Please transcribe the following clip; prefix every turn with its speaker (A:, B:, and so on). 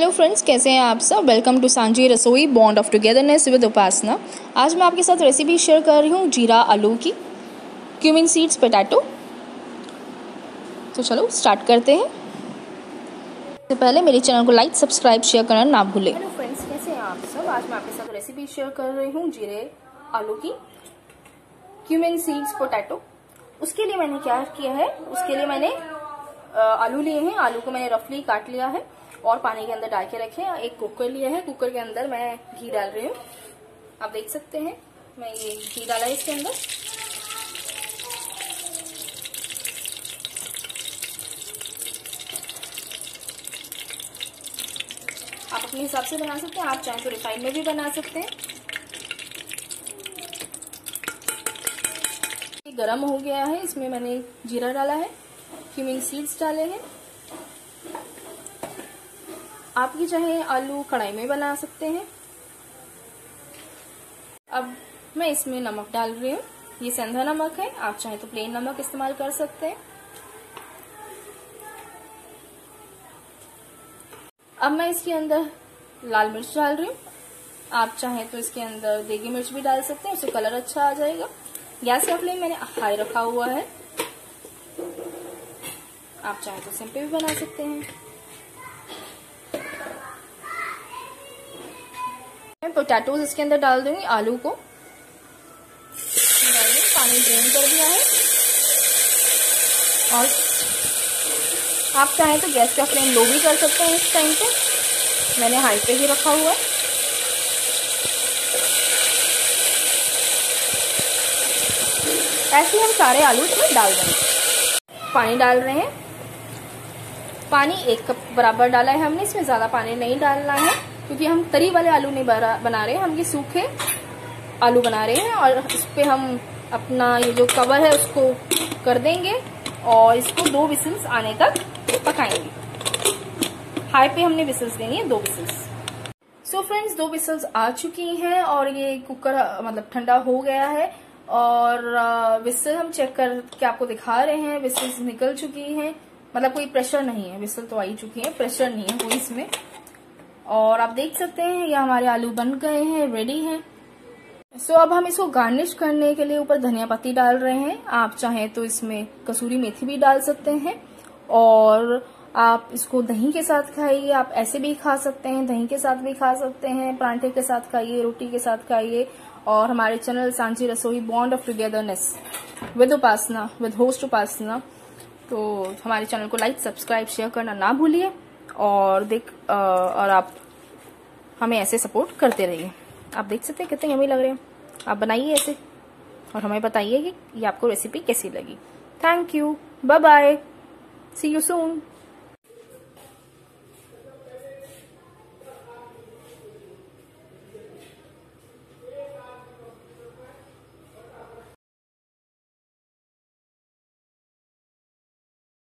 A: Hello friends, कैसे हैं आप सब। Welcome to Saanjhi Rasoi bond of togetherness with Upasana. आज मैं आपके साथ रेसिपी शेयर कर रही हूँ जीरा आलू की, क्यूमिन सीड्स पोटैटो। तो चलो स्टार्ट करते हैं। इससे पहले मेरे चैनल को लाइक सब्सक्राइब शेयर करना ना भूलें।
B: हेलो फ्रेंड्स, कैसे हैं आप सब। आज मैं आपके साथ रेसिपी शेयर कर रही हूँ जीरे आलू की, क्यूमिन सीड्स पोटैटो। उसके लिए मैंने क्या किया है, उसके लिए मैंने आलू लिए हैं। आलू को मैंने रफली काट लिया है और पानी के अंदर डाल के रखे हैं। एक कुकर लिया है, कुकर के अंदर मैं घी डाल रही हूँ। आप देख सकते हैं मैं ये घी डाला है इसके अंदर। आप अपने हिसाब से बना सकते हैं, आप चाहें तो रिफाइंड में भी बना सकते हैं। ये गरम हो गया है, इसमें मैंने जीरा डाला है, क्यूमिन सीड्स डाले हैं। आप ये चाहे आलू कढ़ाई में बना सकते हैं। अब मैं इसमें नमक डाल रही हूँ। ये सेंधा नमक है, आप चाहे तो प्लेन नमक इस्तेमाल कर सकते हैं। अब मैं इसके अंदर लाल मिर्च डाल रही हूँ। आप चाहे तो इसके अंदर देगी मिर्च भी डाल सकते हैं, उससे कलर अच्छा आ जाएगा। गैस का फ्लेम मैंने हाई रखा हुआ है। आप चाहे तो सिम पे भी बना सकते हैं। मैं पोटैटोज इसके अंदर डाल दूंगी, आलू को डाल दूंगी। पानी ड्रेन कर दिया है और आप चाहें तो गैस का फ्लेम लो भी कर सकते हैं। इस टाइम पे मैंने हाई पे ही रखा हुआ है। ऐसे हम सारे आलू इसमें डाल देंगे। पानी डाल रहे हैं। पानी 1 कप बराबर डाला है हमने, इसमें ज्यादा पानी नहीं डालना है क्योंकि हम तरी वाले आलू नहीं बना रहे हैं, हम ये सूखे आलू बना रहे हैं। और इस पे हम अपना ये जो कवर है उसको कर देंगे और इसको 2 विसिल्स आने तक पकाएंगे। हाई पे हमने विसिल्स देंगे, 2 विसिल्स। सो फ्रेंड्स, 2 विसिल्स आ चुकी हैं और ये कुकर मतलब ठंडा हो गया है। और विसिल हम चेक करके आपको दिखा रहे हैं। विसिल्स निकल चुकी हैं, मतलब कोई प्रेशर नहीं है। विसिल तो आई चुकी है, प्रेशर नहीं है कोई इसमें। और आप देख सकते हैं ये हमारे आलू बन गए हैं, रेडी हैं। सो अब हम इसको गार्निश करने के लिए ऊपर धनिया पत्ती डाल रहे हैं। आप चाहें तो इसमें कसूरी मेथी भी डाल सकते हैं और आप इसको दही के साथ खाइए। आप ऐसे भी खा सकते हैं, दही के साथ भी खा सकते हैं, परांठे के साथ खाइए, रोटी के साथ खाइए। और हमारे channel Saanjhi Rasoi bond of togetherness with Upasana, with host Upasana, तो हमारे चैनल को लाइक सब्सक्राइब शेयर करना ना भूलिए। और आप हमें ऐसे सपोर्ट करते रहिए। आप देख सकते हैं कितने यम्मी लग रहे हैं। आप बनाइए ऐसे और हमें बताइए कि ये आपको रेसिपी कैसी लगी। Thank you, bye bye, see you soon.